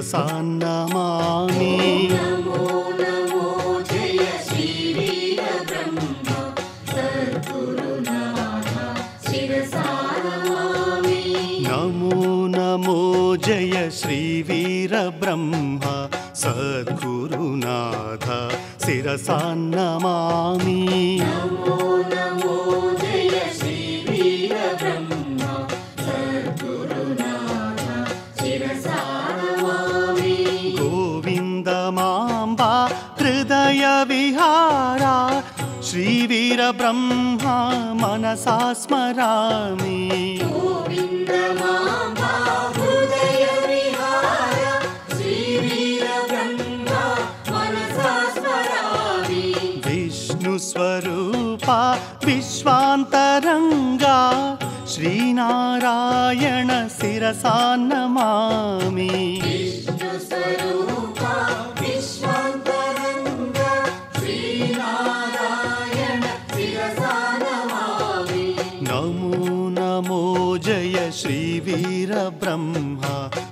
శిరసా నమామి నమో నమో జయ శ్రీ వీర బ్రహ్మ సద్గురునాథ శిరసా నమామి నమో నమో జయ శ్రీ వీర బ్రహ్మ సద్గురునాథ శిరసా నమామి నమో నమో జయ శ్రీ వీర బ్రహ్మ సద్గురునాథ శిరసా నమామి గోవిందమాంబా హృదయ విహారా శ్రీ వీర బ్రహ్మ మనసా స్మరామి గోవిందమాంబా హృదయ విహార శ్రీ వీర బ్రహ్మ మనసా స్మరామి విష్ణు స్వరూప విశ్వాంతరంగా శ్రీనారాయణ శిరసా నమామి విష్ణు స్వరూప విశ్వాంతరంగ శ్రీనారాయణ శిరసా నమామి నమో నమో జయ శ్రీ వీర బ్రహ్మ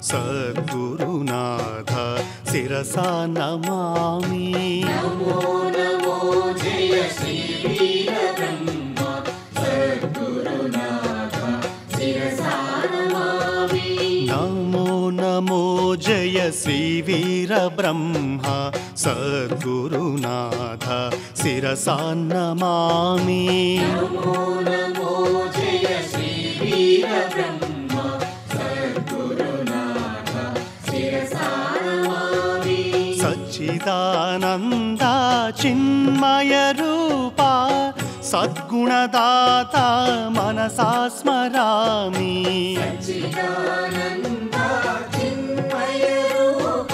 సద్గురునాథ శిరసా నమామి నమో నమో జయ శ్రీ వీర బ్రహ్మ సద్గురునాథ శిరసా నమామి నమో నమో జయ శ్రీ వీర బ్రహ్మ సద్గురునాథ శిరసా నమామి నమో నమో జయ శ్రీ వీర బ్రహ్మ సద్గురునాథ శిరసా నమామి సచ్చిదానంద చిన్మయ రూప సద్గుణదాత మనసా స్మరామి సచ్చిదానంద చిన్మయ రూప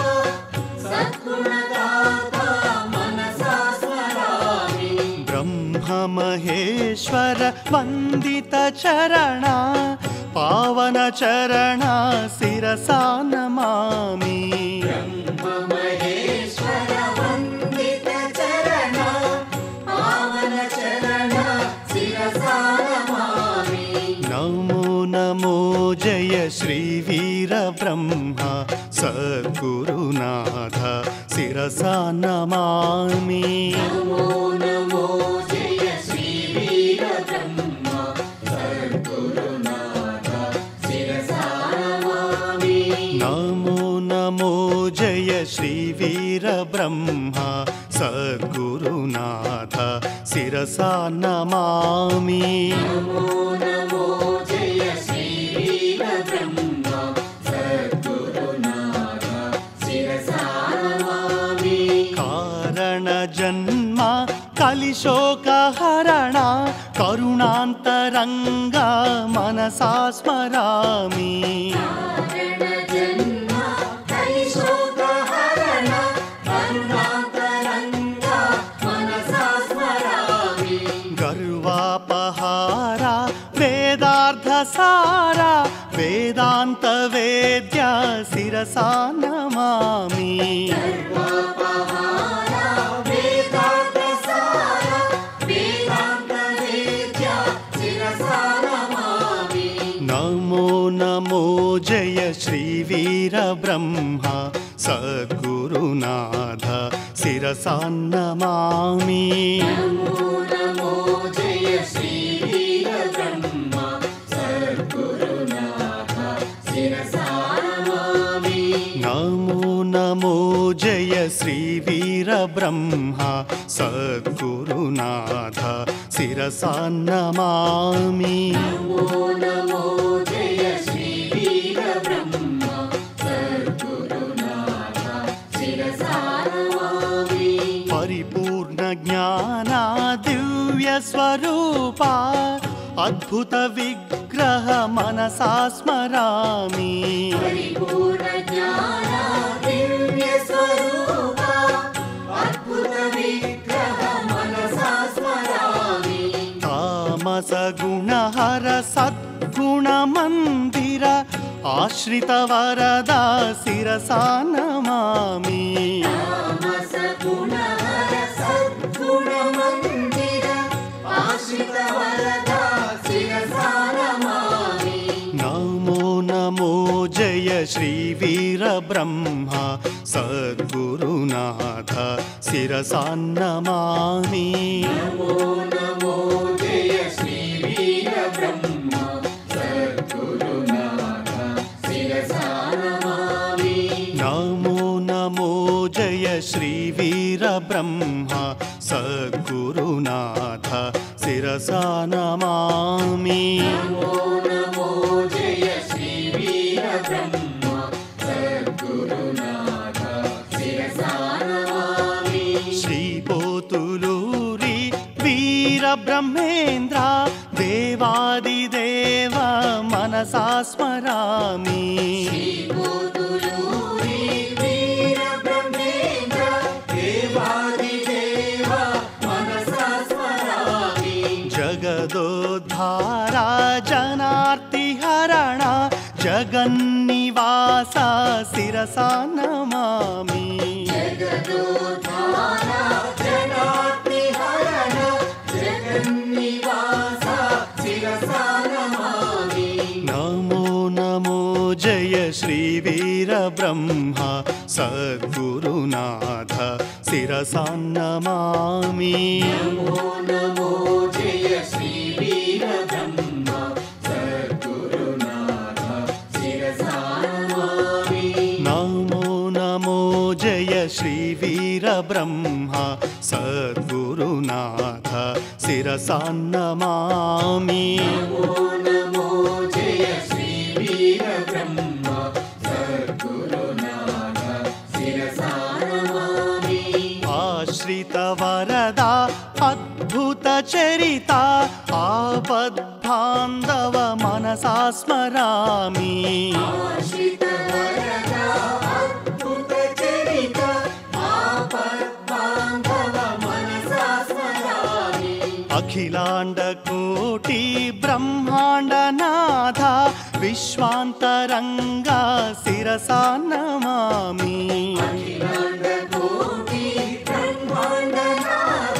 సద్గుణదాత మనసా స్మరామి బ్రహ్మ మహేశ్వర వందిత చరణ పావన చరణ శిరసా నమామి బ్రహ్మ మహేశ్వర వందిత చరణ పావన చరణ శిరసా నమామి నమో నమో జయ శ్రీ వీర బ్రహ్మ సద్గురునాథ శిరసా నమామి నమో నమో జయ శ్రీ వీర బ్రహ్మ సద్గురునాథ శిరసా నమామి నమో నమో జయ శ్రీ వీర బ్రహ్మ సద్గురునాథ శిరసా నమామి నమో నమో జయ శ్రీ వీర బ్రహ్మ సద్గురునాథ శిరసా నమామి కారణ జన్మ కలిశోక హరణ కరుణాంతరంగ మనసా స్మరామి కారణ జన్మ కలిశోక హరణ కరుణాంతరంగ మనసా స్మరామి గర్వాపహార వేదార్థ సార వేదాంత వేద్య శిరసా నమామి సర్వాపహార వేదాంత సార వేదాంత వేద్య శిరసా నమామి నమో నమో జయ శ్రీ వీర బ్రహ్మ సద్గురునాథ శిరసా నమామి నమో నమో జయ శ్రీ వీర బ్రహ్మ సద్గురునాథ శిరసా నమామి నమో నమో జయ శ్రీ వీర బ్రహ్మ సద్గురునాథ శిరసా నమామి నమో నమో జయ శ్రీ వీర బ్రహ్మ సద్గురునాథ శిరసా నమామి పరిపూర్ణ జ్ఞాన దివ్య స్వరూప అద్భుత విగ్రహ మనసా స్మరామి పరిపూర్ణ జ్ఞాన దివ్య స్వరూప అద్భుత విగ్రహ మనసా స్మరామి తామస గుణహర సద్గుణ మందిర ఆశ్రిత వరద శిరసా నమామి తామస గుణహర సద్గుణ మందిర ఆశ్రిత వరద శిరసా నమామి నమో నమో జయ శ్రీ వీర ब्रह्म सद्गुरुनाथ शिरसा नमामि। नमो नमो जय श्री वीर ब्रह्म सद्गुरुनाथ शिरसा नमामि। नमो नमो जय श्री वीर ब्रह्म सद्गुरुनाथ शिरसा नमामि। नमो नमो जय श्री वीर ब्रह्म सद्गुरुनाथ शिरसा नमामि। श्री पोतुलूरी वीर ब्रह्मेन्द्र देवादिदेव मनसा स्मरामि। श्री पोतुलूरी वीर ब्रह्मेन्द्र देवादिदेव मनसा स्मरामि। जगदोद्धारा जनार्तिहरण जगन्निवास शिरसा नमामि। जगदोद्धारा जनार्तिहरण जगन्निवास शिरसा नमामि। नमो नमो जय श्री वीर ब्रह्म सद्गुरुनाथ शिरसा नमामि। नमो नमो जय श्री वीर ब्रह्म सद्गुरुनाथ शिरसा नमामि। नमो नमो जय श्री वीर ब्रह्म सद्गुरुनाथ शिरसा नमामि। नमो नमो जय श्री वीर ब्रह्म सद्गुरुनाथ शिरसा नमामि। आश्रित वरदा अद्भुत चरिता आपद्बान्धव मनसा स्मरामि। आश्रित वरदा अद्भुत चरिता आपद्बान्धव मनसा स्मरामि। अखिलांड कोटि ब्रह्मांड नाथ विश्वांतरंग शिरसा नमामि। अखिलांड कोटि ब्रह्मांड नाथ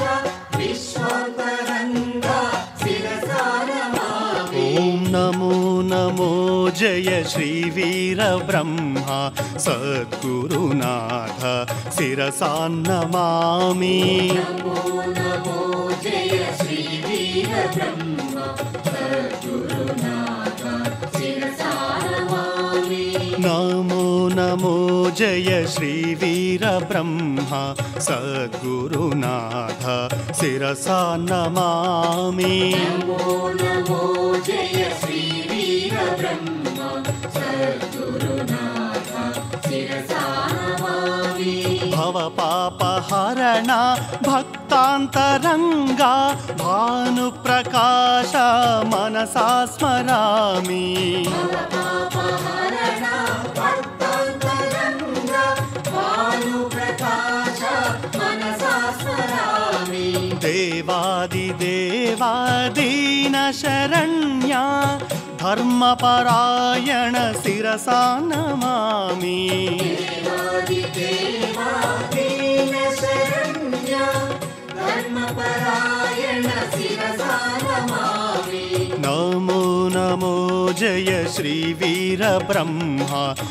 विश्वांतरंग शिरसा नमामि। ओम नमो नमो जय श्री वीर ब्रह्म सद्गुरुनाथ शिरसा नमामि। नमो नमो जय श्री वीर ब्रह्म सद्गुरुनाथ शिरसा नमामि। नमो नमो जय श्री वीर ब्रह्म सद्गुरुनाथ शिरसा नमामि। नमो नमो जय श्री वीर ब्रह्म सद्गुरुनाथ शिरसा नमामि। भवपापहरण भक्तान्तरङ्गा भानुप्रकाश मनसा स्मरामि। भवपापहरण भक्तान्तरङ्ग भानुप्रकाश मनसा स्मरामि। देवादिदेवा दीनशरण्या धर्मपरायण शिरसा नमामि। देवादिदेवा दीनशरण्य धर्मपरायण शिरसा नमामि। नमो नमो जय श्री वीर ब्रह्म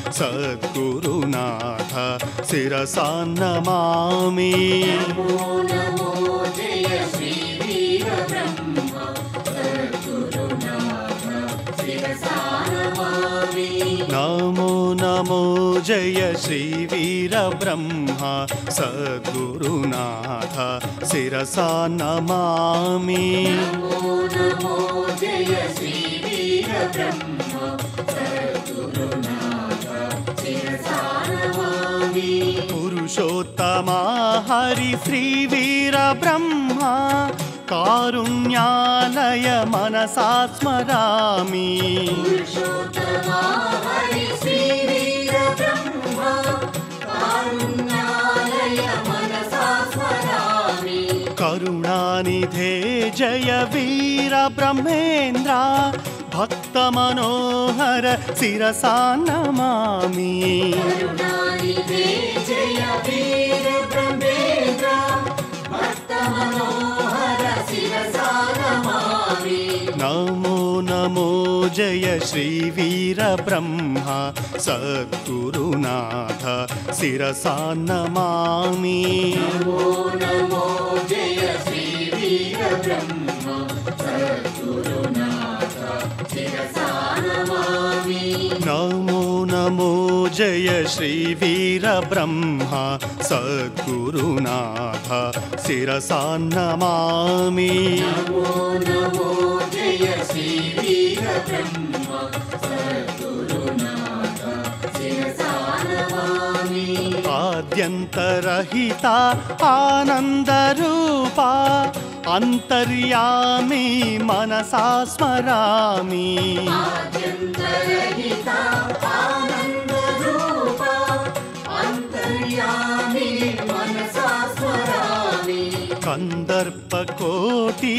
सद्गुरुनाथ शिरसा नमामि। नमो नमो जय श्री वीर ब्रह्म सद्गुरुनाथ शिरसा नमामि। नमो नमो जय श्री वीर ब्रह्म सद्गुरुनाथ शिरसा नमामि। नमो नमो जय श्री वीर ब्रह्म सद्गुरुनाथ शिरसा नमामि। पुरुषोत्तमा हरि श्री वीर ब्रह्म कारुण्यालय मनसा स्मरामि। पुरुषोत्तमा हरि श्री वीर ब्रह्म कारुण्यालय मनसा स्मरामि। करुणानिधे जय वीर ब्रह्मेन्द्र भक्त मनोहर शिरसा नमामि। करुणानिधे जय वीर ब्रह्मेन्द्र भक्त मनोहर शिरसा नमामि। नमो नमो जय श्रीवीरब्रह्म सद्गुरुनाथ शिरसा नमामि। नमो नमो जय श्रीवीरब्रह्म सद्गुरुनाथ शिरसा नमामि। नमो नमो जय श्रीवीरब्रह्म सद्गुरुनाथ शिरसा नमामि। नमो नमो जय श्रीवीरब्रह्म सद्गुरुनाथ शिरसा नमामि। आद्यन्तरहिता आनन्दरूपा अन्तर्यामी मनसा स्मरामि। आद्यन्तरहिता आनन्दरूपा अन्तर्यामी मनसा स्मरामि। कन्दर्पकोटि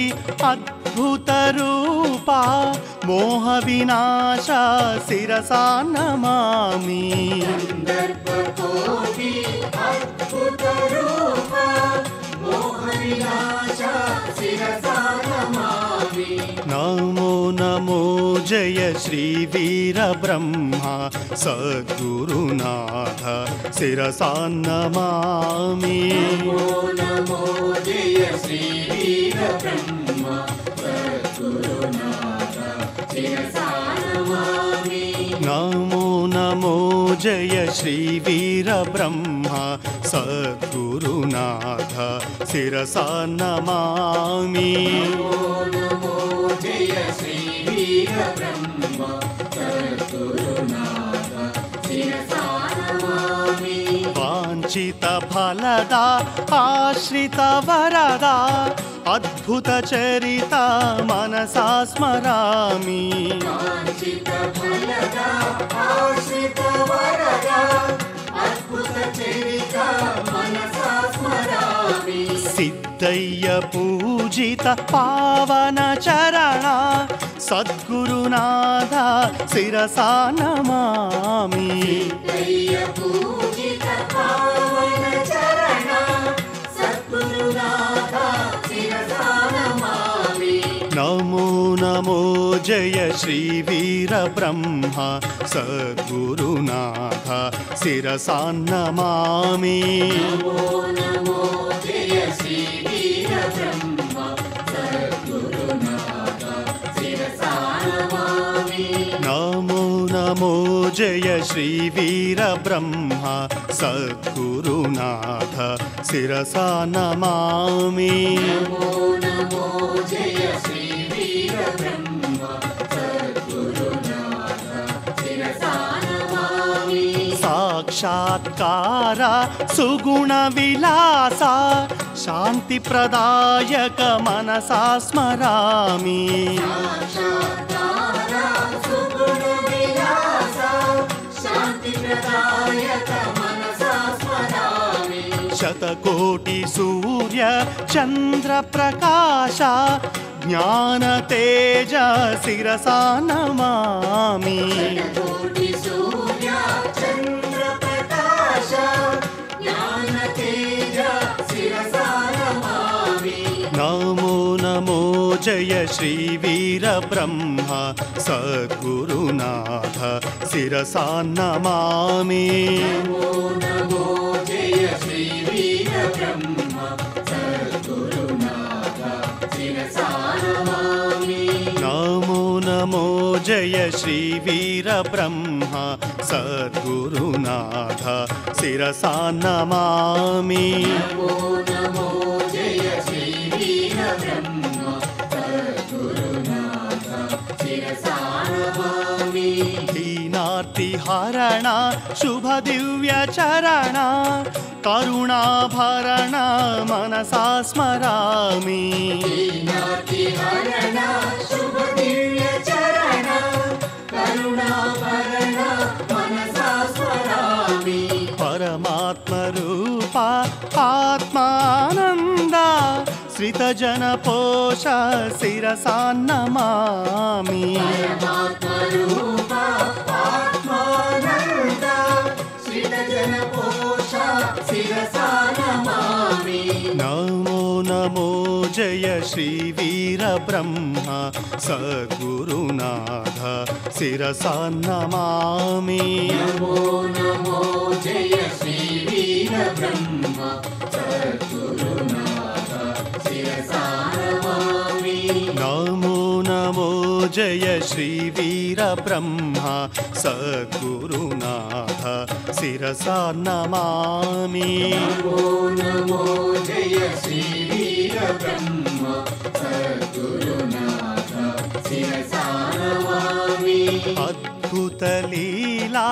अद्भुतरूपा मोहविनाशा शिरसा नमामि। कन्दर्पकोटि अद्भुतरूपा मोहविनाशा शिरसा नमामि। नमो नमो जय श्रीवीरब्रह्म सद्गुरुनाथ शिरसा नमामि। नमो नमो जय श्रीवीरब्रह्म सद्गुरुनाथ शिरसा नमामि। नमो नमो जय श्रीवीरब्रह्म सद्गुरुनाथ शिरसा नमामि। नमो नमो जय श्रीवीरब्रह्म सद्गुरुनाथ शिरसा नमामि। वाञ्छितफलदा आश्रितवरदा अद्भुतचरिता मनसा स्मरामि। वाञ्छितफलदा आश्रितवरदा अद्भुतचरिता मनसा स्मरामि। सिद्धय्य पूजित पावन चरण सद्गुरुनाथ शिरसा नमामि। सिद्धय्य पूजित पावन चरण सद्गुरुनाथ शिरसा नमामि। नमो नमो जय श्रीवीरब्रह्म सद्गुरुनाथ शिरसा नमामि। नमो नमो जय श्रीवीरब्रह्म सद्गुरुनाथ शिरसा नमामि। नमो नमो जय श्रीवीरब्रह्म सद्गुरुनाथ शिरसा नमामि। नमो नमो जय श्रीवीरब्रह्म सद्गुरुनाथ शिरसा नमामि। साक्षात्कार सुगुणविलास शान्तिप्रदायक मनसा स्मरामि। साक्षात्कार सुगुणविलास शान्तिप्रदायक मनसा स्मरामि। शतकोटि सूर्य चन्द्र प्रकाश ज्ञान तेज शिरसा नमामि। शतकोटि सूर्य चन्द्र प्रकाश ज्ञान तेज शिरसा नमामि। नमो नमो जय श्रीवीरब्रह्म सद्गुरुनाथ शिरसा नमामि। नमो नमो जय श्रीवीरब्रह्म सद्गुरुनाथ शिरसा नमामि। नमो नमो जय श्रीवीरब्रह्म सद्गुरुनाथ शिरसा नमामि। नमो नमो जय श्रीवीरब्रह्म सद्गुरुनाथ शिरसा नमामि। दीनार्तिहरण शुभ दिव्य चरण करुणाभरण मनसा स्मरामि। दीनार्तिहरण शुभ दिव्य चरण करुणाभरण मनसा स्मरामि। परमात्मरूप आत्मानन्द श्रितजनपोष शिरसा नमामि। परमात्मरूप आत्मानन्द श्रितजनपोष शिरसा नमामि। नमो नमो जय श्री वीर ब्रह्म सद्गुरुनाथ शिरसा नमामि। नमो नमो जय श्री वीर ब्रह्म सद्गुरुनाथ शिरसा नमामि। नमो नमो जय श्री वीर ब्रह्म सद्गुरुनाथ शिरसा नमामि। नमो नमो जय श्री वीर ब्रह्म सद्गुरुनाथ शिरसा नमामि। अद्भुत लीला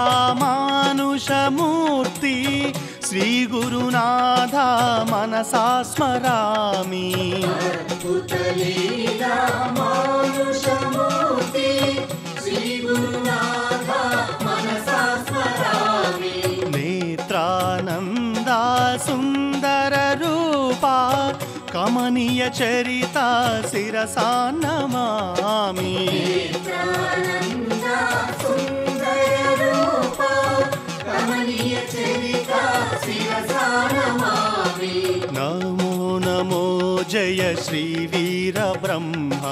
मानुषमूर्ति श्री गुरुनाथ मनसा स्मरामि। अद्भुत लीला मानुषमूर्ति श्री गुरुनाथ मनसा स्मरामि। नेत्रानन्दा सुन्दर रूपा कमनीय चरिता शिरसा नमामि। नेत्रानन्दा सुन्दर रूपा कमनीय चरिता शिरसा नमामि। नमो नमो जय श्री वीर ब्रह्म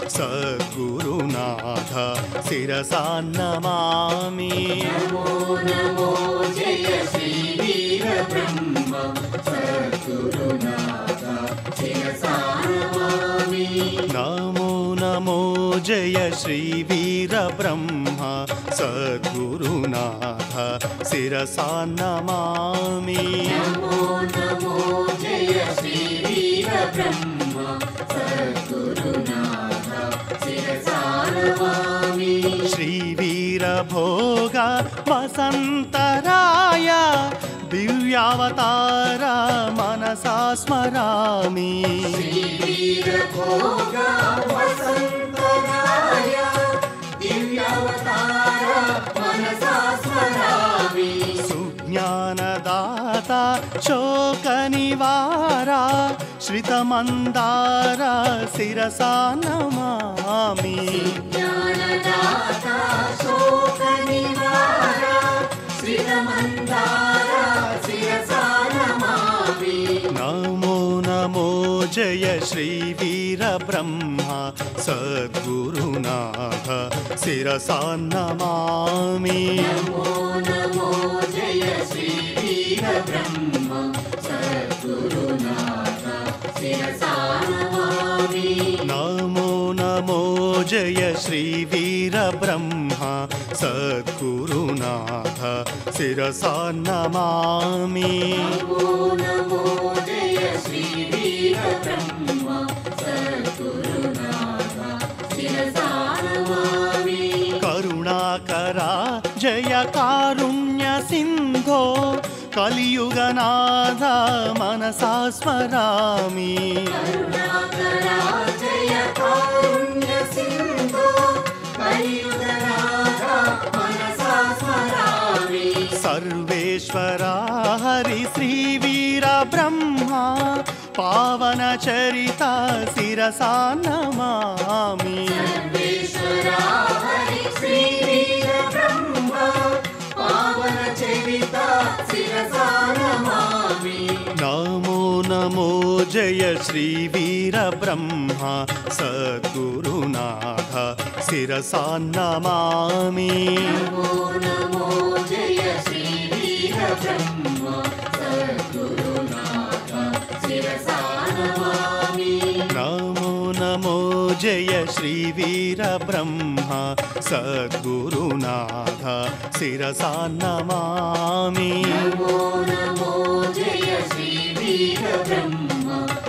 सद्गुरुनाथ शिरसा नमामि। नमो नमो जय श्री वीर ब्रह्म सद्गुरुनाथ शिरसा नमामि। नमो नमो जय श्री वीर ब्रह्म सद्गुरुनाथ शिरसा नमामि। नमो नमो जय श्री वीर ब्रह्म सद्गुरुनाथ शिरसा नमामि। श्री वीर भोग वसन्तराय दिव्यावतार मनसा स्मरामि। श्री वीर भोग वसन्तराय दिव्यावतार मनसा स्मरामि। सुज्ञानदाता शोकनिवारा श्रितमन्दार शिरसा नमामि। ज्ञानदाता शोकनिवारा श्रितमन्दार शिरसा नमामि। नमो नमो जय श्री वीर ब्रह्म सद्गुरुनाथ शिरसा नमामि। नमो नमो जय श्री वीर ब्रह्म सद्गुरुनाथ शिरसा नमामि। नमो नमो जय श्री वीर ब्रह्म सद्गुरुनाथ शिरसा नमामि। नमो नमो जय श्री वीर ब्रह्म सद्गुरुनाथ शिरसा नमामि। करुणाकरा जय कारुण्य सिन्धो कलियुगनाथ मनसा स्मरामि। करुणाकरा जय कारुण्य सिन्धो कलियुगनाथ मनसा स्मरामि। सर्वेश्वरा हरि श्री वीर ब्रह्मा पावन चरिता शिरसा नमामि। सर्वेश्वरा हरि श्री वीर ब्रह्मा पावन चरिता शिरसा नमामि। नमो नमो जय श्री वीर ब्रह्म सद्गुरुनाथ शिरसा नमामि। नमो नमो जय श्री वीर ब्रह्म सद्गुरुनाथ शिरसा नमामि। नमो नमो जय श्री वीर ब्रह्म सद्गुरुनाथ शिरसा नमामि। नमो नमो जय श्री वीर ब्रह्म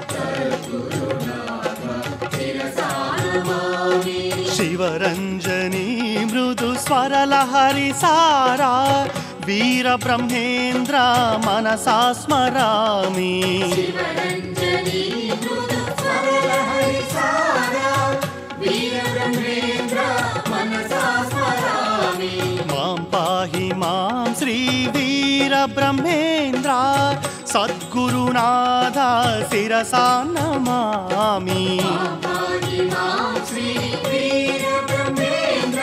सद्गुरुनाथ शिरसा नमामि। शिवरञ्जनी मृदु स्वरलहरि सारा वीर ब्रह्मेन्द्र मनसा स्मरामि। शिवरञ्जनी मृदु स्वरलहरि सारा वीर ब्रह्मेन्द्र मनसा स्मरामि। मां पाहि मां श्री वीर ब्रह्मेन्द्र सद्गुरुनाथ शिरसा नमामि। पाहि मां श्री वीर ब्रह्मेन्द्र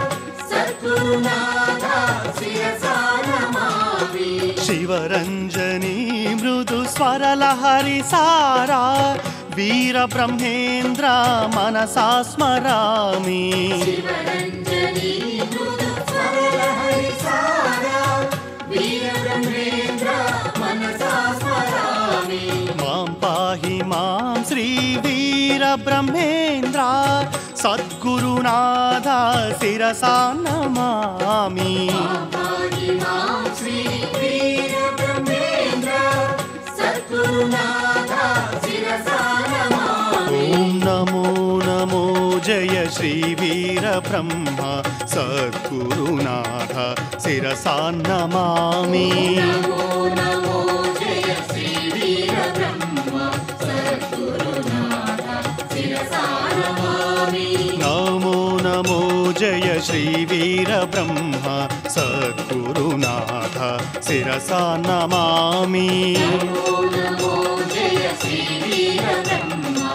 सद्गुरुनाथ शिरसा नमामि। शिवरञ्जनी मृदु स्वरलहरि सारा वीरब्रह्मेन्द्र मनसा स्मरामि शिवरञ्जनी मृदु सरलहरिसारा वीरब्रह्मेन्द्र मनसा स्मरामि मां पाहि मां श्रीवीरब्रह्मेन्द्र सद्गुरुनाथ शिरसा नमामि पाहि मां श्रीवीरब्रह्मेन्द्र सद्गुरुनाथ शिरसा नमामि ॐ नमो नमो जय श्रीवीरब्रह्म सद्गुरुनाथ शिरसा नमामि नमो नमो जय श्रीवीरब्रह्म सद्गुरुनाथ शिरसा नमामि नमो नमो जय श्रीवीरब्रह्म सद्गुरुनाथ शिरसा नमामि नमो नमो जय श्रीवीरब्रह्म